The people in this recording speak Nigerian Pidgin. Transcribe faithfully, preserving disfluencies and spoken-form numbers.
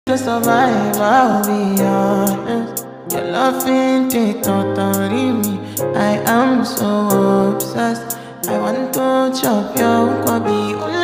To survive, I'll be honest. Your love ain't it totally me. I am so obsessed. I want to chop your kwabi.